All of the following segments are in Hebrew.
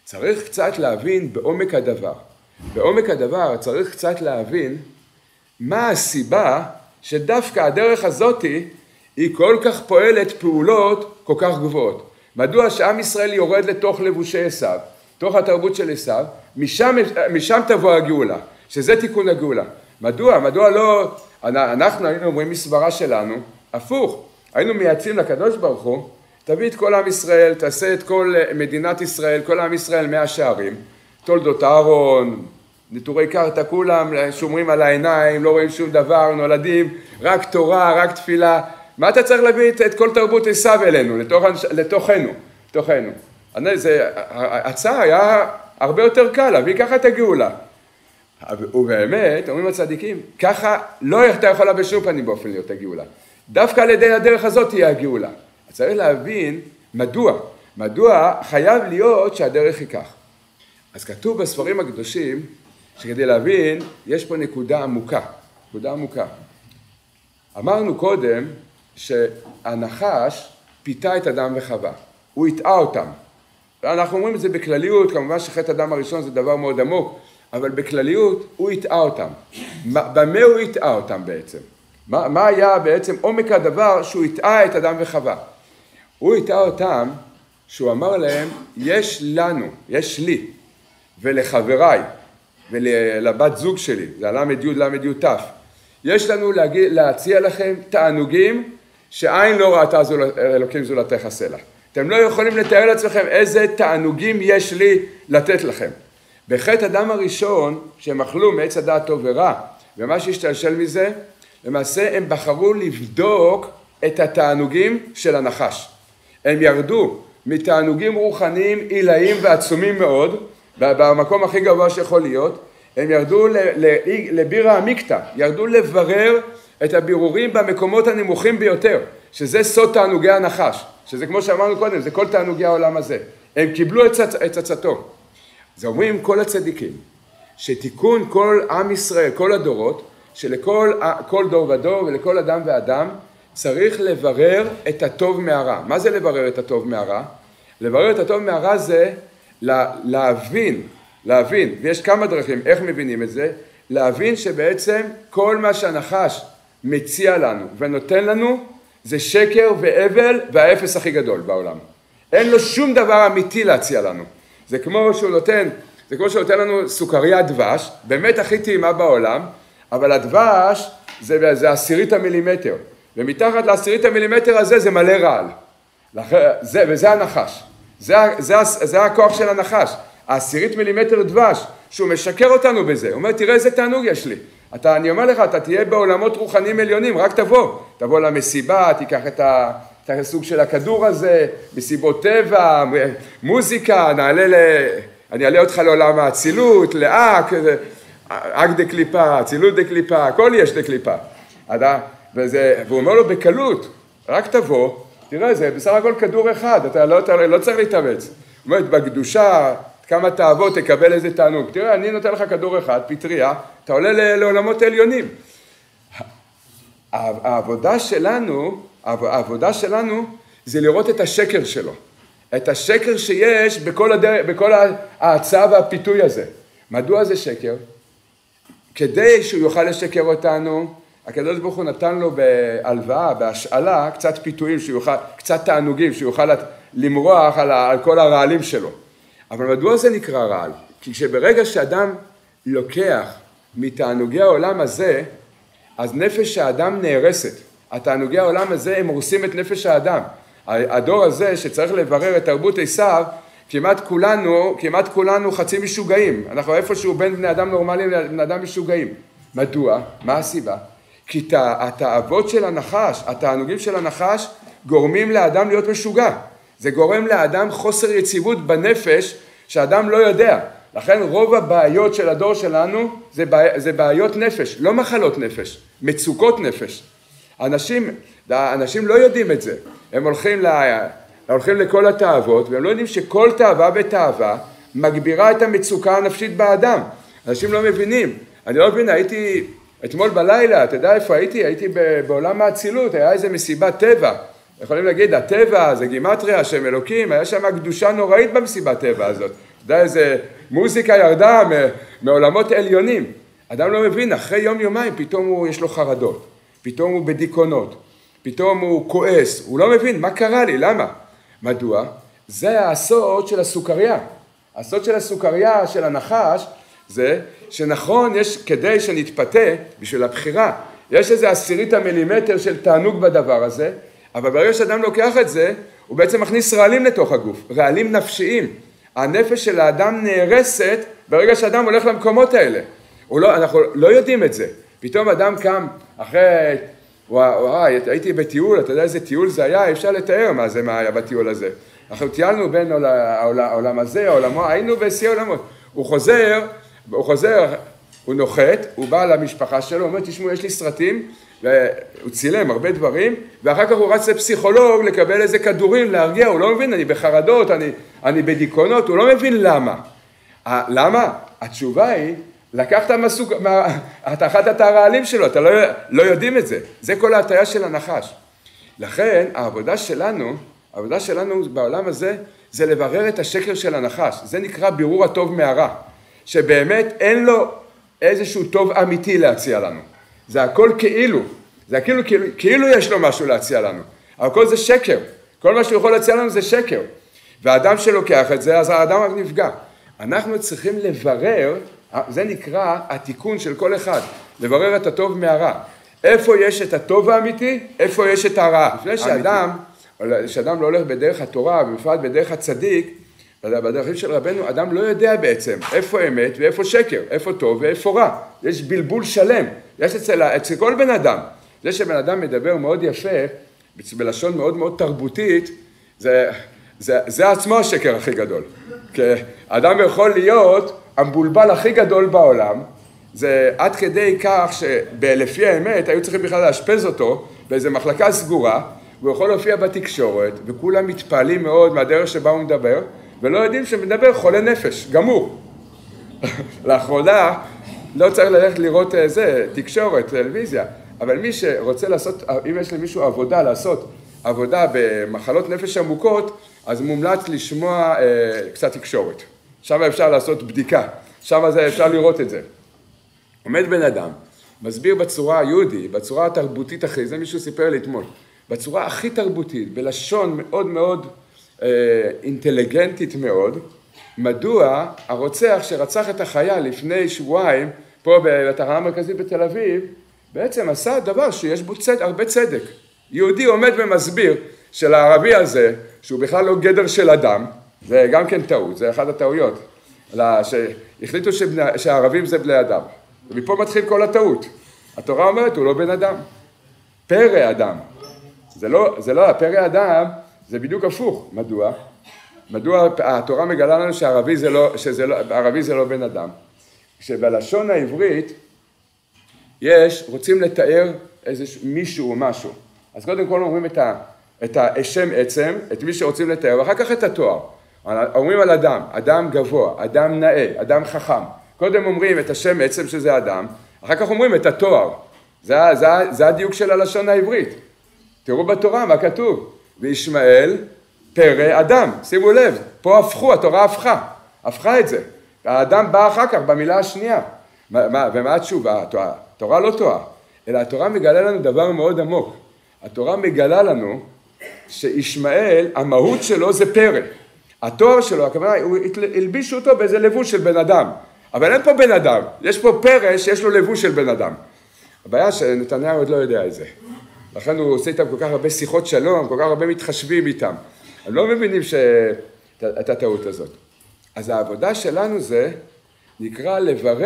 צריך קצת להבין בעומק הדבר. בעומק הדבר צריך קצת להבין מה הסיבה שדווקא הדרך הזאת היא כל כך פועלת פעולות כל כך גבוהות. מדוע שעם ישראל יורד לתוך לבושי עשיו, תוך התרבות של עשיו, משם תבוא הגאולה, שזה תיקון הגאולה. מדוע לא, אנחנו היינו אומרים מסברה שלנו, הפוך, היינו מייעצים לקדוש ברוך הוא, תביא את כל עם ישראל, תעשה את כל מדינת ישראל, כל עם ישראל 100 שערים, תולדות אהרון, נטורי קרתא, כולם שומרים על העיניים, לא רואים שום דבר, נולדים, רק תורה, רק תפילה. מה אתה צריך להביא את כל תרבות עשיו אלינו, לתוכנו? הצעה היה הרבה יותר קל, להביא ככה את הגאולה. ובאמת, אומרים הצדיקים, ככה לא הייתה יכולה בשום פנים באופן להיות הגאולה. דווקא על ידי הדרך הזאת תהיה הגאולה. צריך להבין מדוע חייב להיות שהדרך היא כך. אז כתוב בספרים הקדושים, שכדי להבין, יש פה נקודה עמוקה. אמרנו קודם שהנחש פיתה את אדם וחווה. הוא הטעה אותם. אנחנו אומרים את זה בכלליות, כמובן שחטא אדם הראשון זה דבר מאוד עמוק, אבל בכלליות הוא הטעה אותם. במה הוא הטעה אותם בעצם? מה היה בעצם עומק הדבר שהוא הטעה את אדם וחווה? הוא הטעה אותם שהוא אמר להם, יש לי ולחבריי ולבת זוג שלי, זה למד י' ת', יש לנו להציע לכם תענוגים שעין לא ראתה אלוקים זולתך עשה לה. אתם לא יכולים לתאר לעצמכם איזה תענוגים יש לי לתת לכם. בחטא אדם הראשון, שהם אכלו מעץ הדעת טוב ורע, ומה שהשתלשל מזה, למעשה הם בחרו לבדוק את התענוגים של הנחש. הם ירדו מתענוגים רוחניים עילאיים ועצומים מאוד, במקום הכי גבוה שיכול להיות, הם ירדו לבירא עמיקתא, ירדו לברר את הבירורים במקומות הנמוכים ביותר, שזה סוד תענוגי הנחש, שזה כמו שאמרנו קודם, זה כל תענוגי העולם הזה. הם קיבלו את עצתו. זה אומרים כל הצדיקים, שתיקון כל עם ישראל, כל הדורות, שלכל דור ודור ולכל אדם ואדם, צריך לברר את הטוב מהרע. מה זה לברר את הטוב מהרע? לברר את הטוב מהרע זה להבין, ויש כמה דרכים איך מבינים את זה, להבין שבעצם כל מה שהנחש מציע לנו ונותן לנו, זה שקר והבל והאפס הכי גדול בעולם. אין לו שום דבר אמיתי להציע לנו. זה כמו שהוא נותן לנו סוכריה דבש, באמת הכי טעימה בעולם, אבל הדבש זה 10 מילימטר, ומתחת ל10 מילימטר הזה זה מלא רעל. וזה הנחש. זה הכוח של הנחש. 10 מילימטר דבש, שהוא משקר אותנו בזה. הוא אומר, תראה איזה תענוג יש לי. אני אומר לך, אתה תהיה בעולמות רוחניים עליונים, רק תבוא למסיבה, תיקח את הסוג של הכדור הזה, מסיבות טבע, מוזיקה, אני אעלה אותך לעולם האצילות, לאק דקליפה, אצילות דקליפה, הכל יש דקליפה. והוא אומר לו בקלות, רק תבוא, תראה, זה בסך הכל כדור אחד, אתה לא צריך להתאמץ. הוא אומר, בקדושה, כמה תאוות, תקבל איזה תענוג. תראה, אני נותן לך כדור אחד, פטריה, אתה עולה לעולמות עליונים. העבודה שלנו זה לראות את השקר שלו. את השקר שיש בכל ההצעה והפיתוי הזה. מדוע זה שקר? כדי שהוא יוכל לשקר אותנו, הקדוש ברוך הוא נתן לו בהלוואה, בהשאלה, קצת פיתויים, קצת תענוגים, שהוא יוכל למרוח על כל הרעלים שלו. אבל מדוע זה נקרא רעל? כי שברגע שאדם לוקח מתענוגי העולם הזה, אז נפש האדם נהרסת. התענוגי העולם הזה הם הורסים את נפש האדם. הדור הזה שצריך לברר את תרבות עשיו, כמעט כולנו חצי משוגעים. אנחנו איפשהו בין בני אדם נורמליים לבני אדם משוגעים. מדוע? מה הסיבה? כי התאוות של הנחש, התענוגים של הנחש, גורמים לאדם להיות משוגע. זה גורם לאדם חוסר יציבות בנפש שאדם לא יודע. לכן רוב הבעיות של הדור שלנו זה בעיות נפש, לא מחלות נפש, מצוקות נפש. אנשים לא יודעים את זה. הם הולכים לכל התאוות, והם לא יודעים שכל תאווה ותאווה מגבירה את המצוקה הנפשית באדם. אנשים לא מבינים. אני לא מבין, הייתי אתמול בלילה, אתה יודע איפה הייתי? הייתי בעולם האצילות, היה איזה מסיבת טבע. יכולים להגיד, הטבע זה גימטריה, שם אלוקים, היה שם קדושה נוראית במסיבת טבע הזאת. יודע, איזה מוזיקה ירדה מעולמות עליונים. אדם לא מבין, אחרי יום-יומיים פתאום יש לו חרדות, פתאום הוא בדיכאונות, פתאום הוא כועס, הוא לא מבין, מה קרה לי, למה? מדוע? זה הסוד של הסוכריה. הסוד של הסוכריה, של הנחש, זה שנכון, יש כדי שנתפתה בשביל הבחירה, יש איזה 10 מילימטר של תענוג בדבר הזה, אבל ברגע שאדם לוקח את זה, הוא בעצם מכניס רעלים לתוך הגוף, רעלים נפשיים. הנפש של האדם נהרסת ברגע שאדם הולך למקומות האלה. אנחנו לא יודעים את זה. פתאום אדם קם אחרי, וואי, הייתי בטיול, אתה יודע איזה טיול זה היה, אפשר לתאר מה היה בטיול הזה. אנחנו טיילנו בין העולם הזה, העולמו, היינו בשיא העולמות. הוא חוזר, הוא נוחת, הוא בא למשפחה שלו, הוא אומר, תשמעו, יש לי סרטים, והוא צילם הרבה דברים, ואחר כך הוא רץ לפסיכולוג לקבל איזה כדורים, להרגיע, הוא לא מבין, אני בחרדות, אני בדיכאונות, הוא לא מבין למה. למה? התשובה היא, לקחת אתה אכלת את הרעלים שלו, אתה לא יודעים את זה. זה כל ההטיה של הנחש. לכן, העבודה שלנו בעולם הזה, זה לברר את השקר של הנחש. זה נקרא בירור הטוב מהרע. שבאמת אין לו איזשהו טוב אמיתי להציע לנו. זה הכל כאילו. זה כאילו יש לו משהו להציע לנו. אבל כל זה שקר. כל מה שהוא יכול להציע לנו זה שקר. והאדם שלוקח את זה, אז האדם רק נפגע. אנחנו צריכים לברר, זה נקרא התיקון של כל אחד, לברר את הטוב מהרע. איפה יש את הטוב האמיתי, איפה יש את הרע. לפני שאדם לא הולך בדרך התורה, ובפרט בדרך הצדיק, בדרכים של רבנו, אדם לא יודע בעצם איפה אמת ואיפה שקר, איפה טוב ואיפה רע. יש בלבול שלם, יש אצל כל בן אדם. זה שבן אדם מדבר מאוד יפה, בלשון מאוד מאוד תרבותית, זה עצמו השקר הכי גדול. כי אדם יכול להיות המבולבל הכי גדול בעולם, זה עד כדי כך שבלפי האמת היו צריכים בכלל להשפז אותו באיזו מחלקה סגורה, והוא יכול להופיע בתקשורת, וכולם מתפעלים מאוד מהדרך שבה הוא מדבר, ולא יודעים שמדבר חולה נפש, גמור. לאחרונה לא צריך ללכת לראות תקשורת, טלוויזיה, אבל מי שרוצה לעשות, אם יש למישהו עבודה, לעשות עבודה במחלות נפש עמוקות, אז מומלץ לשמוע קצת תקשורת. שם אפשר לעשות בדיקה, שם אפשר לראות את זה. עומד בן אדם, מסביר בצורה היהודית, בצורה התרבותית הכי, זה מישהו סיפר לי אתמול, בצורה הכי תרבותית, בלשון מאוד מאוד אינטליגנטית מאוד, מדוע הרוצח שרצח את החייל לפני שבועיים, פה בתחנה המרכזית בתל אביב, בעצם עשה דבר שיש בו הרבה צדק. יהודי עומד ומסביר של הערבי הזה, שהוא בכלל לא גדר של אדם, זה גם כן טעות, זה אחת הטעויות, שהחליטו שהערבים זה בני אדם. ומפה מתחיל כל הטעות. התורה אומרת, הוא לא בן אדם. פרא אדם. זה לא, פרא אדם, זה בדיוק הפוך. מדוע? מדוע התורה מגלה לנו שערבי זה לא בן אדם? כשבלשון העברית רוצים לתאר מישהו או משהו. אז קודם כל אומרים את השם עצם, את מי שרוצים לתאר, ואחר כך את התואר. אומרים על אדם, אדם גבוה, אדם נאה, אדם חכם. קודם אומרים את השם עצם שזה אדם, אחר כך אומרים את התואר. זה הדיוק של הלשון העברית. תראו בתורה מה כתוב. וישמעאל פרא אדם. שימו לב, פה הפכו, התורה הפכה את זה. האדם בא אחר כך במילה השנייה. ומה התשובה? התורה לא טועה, אלא התורה מגלה לנו דבר מאוד עמוק. התורה מגלה לנו שישמעאל, המהות שלו זה פרא. התואר שלו, הכוונה, הוא הלבישו אותו באיזה לבוש של בן אדם. אבל אין פה בן אדם, יש פה פרא שיש לו לבוש של בן אדם. הבעיה שנתניהו עוד לא יודע את זה. לכן הוא עושה איתם כל כך הרבה שיחות שלום, כל כך הרבה מתחשבים איתם. הם לא מבינים את הטעות הזאת. אז העבודה שלנו זה נקרא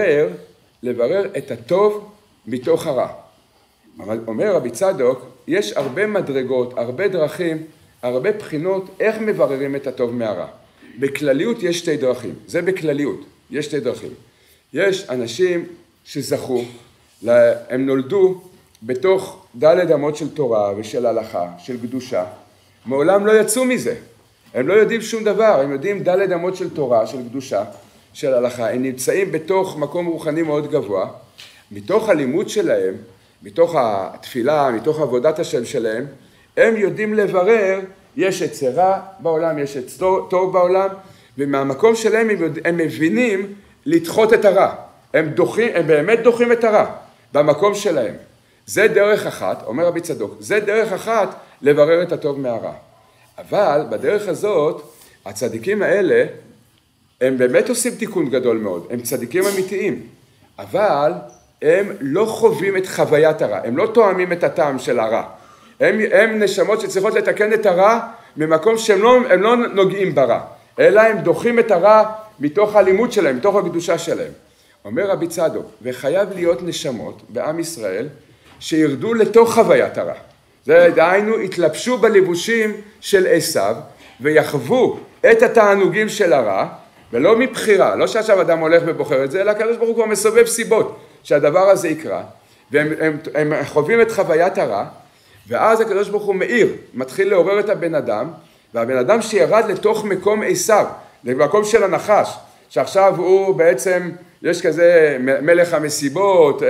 לברר את הטוב מתוך הרע. אבל אומר רבי צדוק, יש הרבה מדרגות, הרבה דרכים, הרבה בחינות איך מבררים את הטוב מהרע. בכלליות יש 2 דרכים, זה בכלליות, יש 2 דרכים. יש אנשים שזכו, הם נולדו בתוך ד' אמות של תורה ושל הלכה, של קדושה, מעולם לא יצאו מזה. הם לא יודעים שום דבר, הם יודעים ד' אמות של תורה, של קדושה, של הלכה, הם נמצאים בתוך מקום רוחני מאוד גבוה, מתוך הלימוד שלהם, מתוך התפילה, מתוך עבודת השם שלהם, הם יודעים לברר, יש את רע בעולם, יש את טוב בעולם, ומהמקום שלהם הם מבינים לדחות את הרע. הם באמת דוחים את הרע במקום שלהם. זה דרך אחת, אומר רבי צדוק, זה דרך אחת לברר את הטוב מהרע. אבל בדרך הזאת, הצדיקים האלה, הם באמת עושים תיקון גדול מאוד, הם צדיקים אמיתיים, אבל הם לא חווים את חוויית הרע, הם לא תואמים את הטעם של הרע. הם נשמות שצריכות לתקן את הרע ממקום שהם לא נוגעים ברע, אלא הם דוחים את הרע מתוך הלימוד שלהם, מתוך הקדושה שלהם. אומר רבי צדוק, וחייב להיות נשמות בעם ישראל שירדו לתוך חוויית הרע. זה דהיינו, התלבשו בלבושים של עשיו ויחוו את התענוגים של הרע, ולא מבחירה, לא שעכשיו אדם הולך ובוחר את זה, אלא הקדוש ברוך הוא כבר מסובב סיבות שהדבר הזה יקרה, והם חווים את חוויית הרע, ואז הקדוש ברוך הוא מאיר, מתחיל לעורר את הבן אדם, והבן אדם שירד לתוך מקום עשיו, למקום של הנחש, שעכשיו הוא בעצם, יש כזה מלך המסיבות,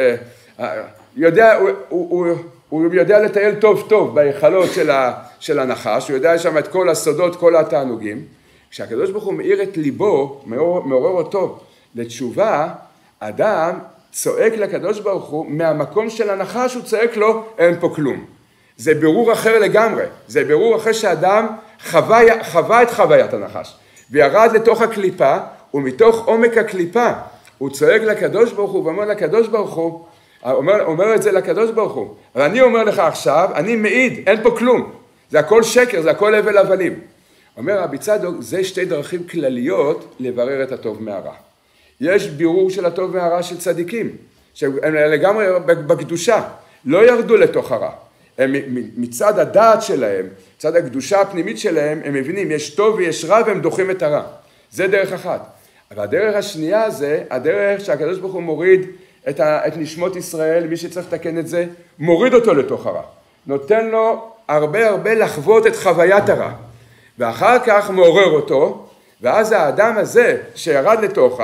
הוא יודע לטייל טוב טוב בהיכלות של הנחש, הוא יודע שם את כל הסודות, כל התענוגים. כשהקדוש ברוך הוא מאיר את ליבו, מעורר אותו לתשובה, אדם צועק לקדוש ברוך הוא, מהמקום של הנחש הוא צועק לו, אין פה כלום. זה בירור אחר לגמרי, זה בירור אחר שאדם חווה את חוויית הנחש, וירד לתוך הקליפה, ומתוך עומק הקליפה, הוא צועק לקדוש ברוך הוא, ואומר לקדוש ברוך הוא, אומר את זה לקדוש ברוך הוא, אבל אני אומר לך עכשיו, אני מעיד, אין פה כלום, זה הכל שקר, זה הכל הבל הבלים. אומר רבי צדוק, זה שתי דרכים כלליות לברר את הטוב מהרע. יש בירור של הטוב מהרע של צדיקים, שהם לגמרי בקדושה, לא ירדו לתוך הרע. הם מצד הדעת שלהם, מצד הקדושה הפנימית שלהם, הם מבינים, יש טוב ויש רע והם דוחים את הרע. זה דרך אחת. אבל הדרך השנייה זה, הדרך שהקדוש ברוך הוא מוריד את נשמות ישראל, מי שצריך לתקן את זה, מוריד אותו לתוך הרע. נותן לו הרבה לחוות את חוויית הרע. ואחר כך מעורר אותו, ואז האדם הזה שירד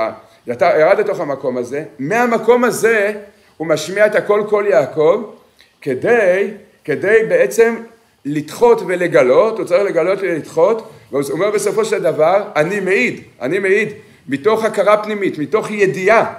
לתוך המקום הזה, מהמקום הזה הוא משמיע את הכל כל יעקב, כדי בעצם לדחות ולגלות, הוא צריך לגלות ולדחות, והוא אומר בסופו של דבר, אני מעיד, מתוך הכרה פנימית, מתוך ידיעה,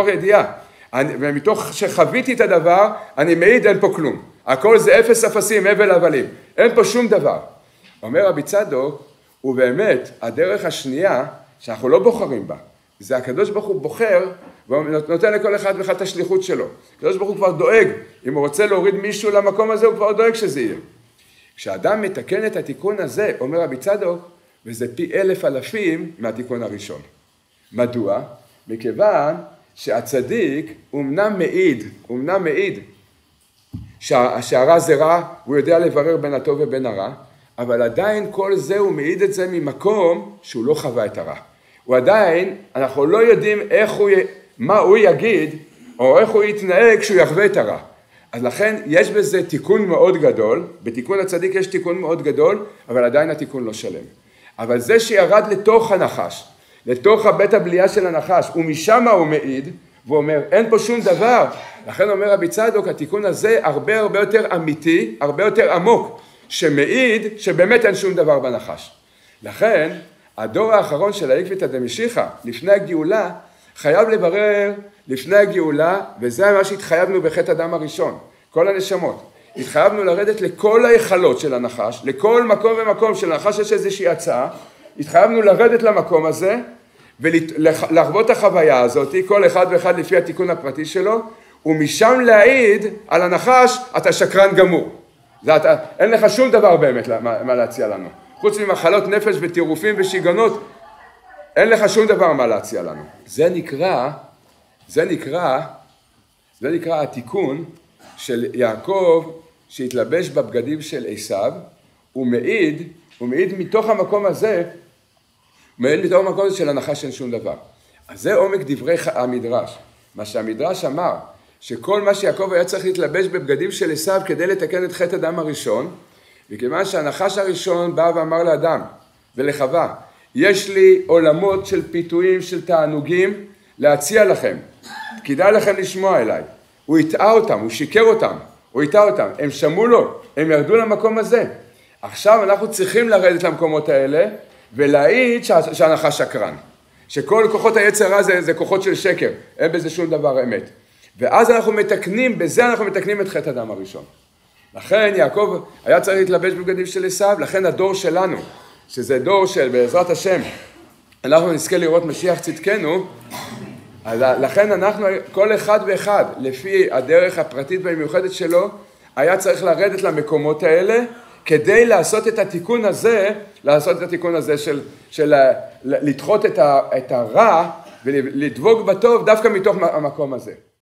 ומתוך שחוויתי את הדבר, אני מעיד, אין פה כלום. הכל זה אפס אפסים, הבל הבלים, אין פה שום דבר. אומר רבי צדוק, ובאמת, הדרך השנייה, שאנחנו לא בוחרים בה, זה הקדוש ברוך הוא בוחר, ונותן לכל אחד ואחד את השליחות שלו. הקדוש ברוך הוא כבר דואג, אם הוא רוצה להוריד מישהו למקום הזה, הוא כבר דואג שזה יהיה. כשאדם מתקן את התיקון הזה, אומר רבי צדוק, וזה פי 1,000 מהתיקון הראשון. מדוע? מכיוון שהצדיק אומנם מעיד שהרע זה רע, הוא יודע לברר בין הטוב ובין הרע, אבל עדיין כל זה הוא מעיד את זה ממקום שהוא לא חווה את הרע. הוא עדיין, אנחנו לא יודעים מה הוא יגיד, או איך הוא יתנהג כשהוא יחווה את הרע. אז לכן יש בזה תיקון מאוד גדול, בתיקון הצדיק יש תיקון מאוד גדול, אבל עדיין התיקון לא שלם. אבל זה שירד לתוך הנחש, לתוך הבית הבליעה של הנחש, ומשם הוא מעיד, והוא אומר, אין פה שום דבר. לכן אומר רבי צדוק, התיקון הזה הרבה יותר אמיתי, הרבה יותר עמוק, שמעיד שבאמת אין שום דבר בנחש. לכן, הדור האחרון של העקבתא דמשיחא, לפני הגאולה, חייב לברר לפני הגאולה, וזה מה שהתחייבנו בחטא הדם הראשון, כל הנשמות. התחייבנו לרדת לכל ההיכלות של הנחש, לכל מקום ומקום של הנחש יש איזושהי הצעה, התחייבנו לרדת למקום הזה, ולחוות את החוויה הזאת, כל אחד ואחד לפי התיקון הפרטי שלו, ומשם להעיד על הנחש, אתה שקרן גמור. אין לך שום דבר באמת מה להציע לנו. חוץ ממחלות נפש וטירופים ושיגעונות, אין לך שום דבר מה להציע לנו. זה נקרא התיקון של יעקב שהתלבש בבגדים של עשיו, הוא מעיד מתוך המקום הזה, מתוך המקום הזה של הנחש אין שום דבר. אז זה עומק דברי המדרש. מה שהמדרש אמר, שכל מה שיעקב היה צריך להתלבש בבגדים של עשיו כדי לתקן את חטא הדם הראשון, וכיוון שהנחש הראשון בא ואמר לאדם ולחווה, יש לי עולמות של פיתויים, של תענוגים להציע לכם, כדאי לכם לשמוע אליי. הוא הטעה אותם, הוא שיקר אותם, הוא הטעה אותם, הם שמעו לו, הם ירדו למקום הזה. עכשיו אנחנו צריכים לרדת למקומות האלה, ולהעיד שהנחש שקרן. שכל כוחות היצר רע זה כוחות של שקר, אין בזה שום דבר אמת. ואז אנחנו מתקנים, בזה אנחנו מתקנים את חטא אדם הראשון. לכן יעקב היה צריך להתלבש בבגדים של עשיו, לכן הדור שלנו, שזה דור של בעזרת השם, אנחנו נזכה לראות משיח צדקנו, אז לכן אנחנו, כל אחד ואחד, לפי הדרך הפרטית והמיוחדת שלו, היה צריך לרדת למקומות האלה, כדי לעשות את התיקון הזה, של לדחות את הרע ולדבוק בטוב דווקא מתוך המקום הזה.